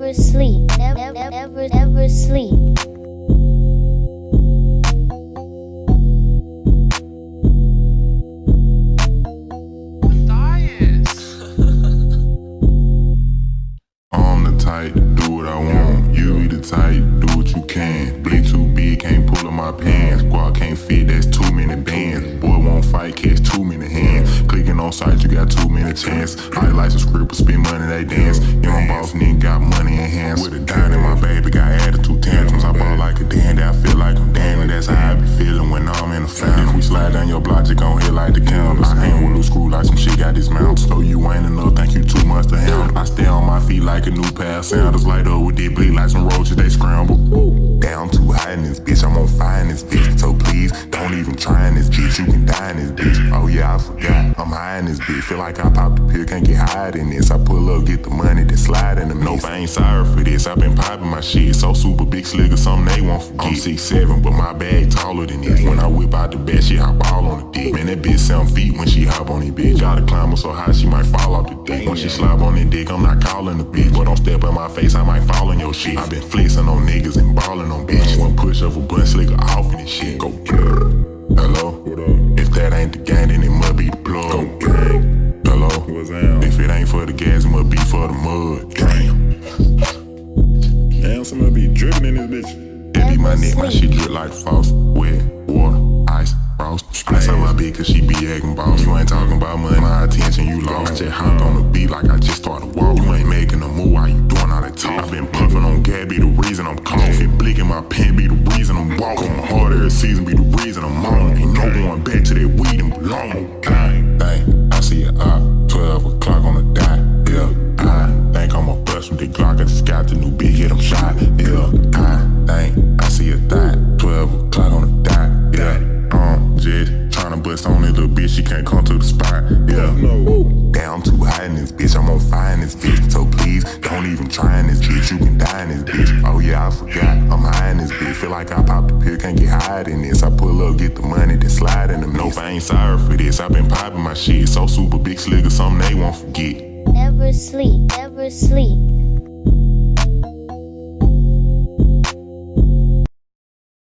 never sleep, never sleep. I'm the type to do what I want. You be the type, do what you can. Bleed too big, can't pull up my pants. Squad can't fit, that's too many bands. Boy won't fight, catch too many hands. Clicking on sites, you got too many chances. I like some scribbles, spend money, they dance. You know, boss nigga got money in hands. With a dime in my baby, got attitude tantrums. I ball like a dandy, I feel like I'm Danny. That's how I be feeling when I'm in the family. If we slide down your block, you gon' hit like the counters. I hang with loose screw like some shit got dismounted. So you ain't enough, think you too much to handle. I stay on my feet like a new pair of sandals. Light up with this bleed like some roaches, they scramble. Down too high in this bitch, I'm on fire in this bitch. So please, don't even try in this bitch, you can die in this bitch. Oh yeah, I forgot, I'm high in this bitch. Feel like I popped the pill, can't get higher than this. I pull up, get the money, then slide in the mix. Nope, I ain't sorry for this, I been popping my shit. So super big slick or something they won't forget. I'm 6'7", but my bag taller than this. When I whip out the bed, she hop all on the dick. Man, that bitch 7 feet when she hop on this bitch. Gotta climb her so high, she might fall off the dick. When she slap on that dick, I'm not calling the bitch. But don't step in my face, I might fall in your shit. I been flexing on niggas and ballin' on bitches. One push of a blunt slicker off in this shit. Go hello? If that ain't the gang, then it must be the plug. Go hello? If it ain't for the gas, it must be for the mud. Damn, somebody be dripping in this bitch. That be my neck, my shit drip like faucet. Wet water, ice, frost. Splash on my bitch cause she be acting boss. You ain't talking about money, my attention you lost. I just hopped on the beat like I just started walking. You ain't making a move while you doing all that talk. I been puffing on gas, be the reason I'm coughing. Blick in my pen, be the reason I'm walking. My heart every season, be the reason I'm on. Ain't no going back to that weed and belong. Dang, I see it up, 12 o'clock on the dot. Yeah, I think I'ma bust with the Glock. I just got the new beat, hit him shot. Yeah, I think I see a dot, 12 o'clock on the dot. Yeah, just tryna bust on this little bitch, she can't come to the spot. Yeah, damn, I'm too high in this bitch, I'm on fire in this bitch. So please, don't even try in this bitch, you can die in this bitch. Oh yeah, I forgot, I'm high in this bitch. Feel like I popped the pill, can't get higher than this. I pull up, get the money, then slide in the mix. Nope, I ain't sorry for this, I been popping my shit. So super big slick or something they won't forget. Never sleep, never sleep.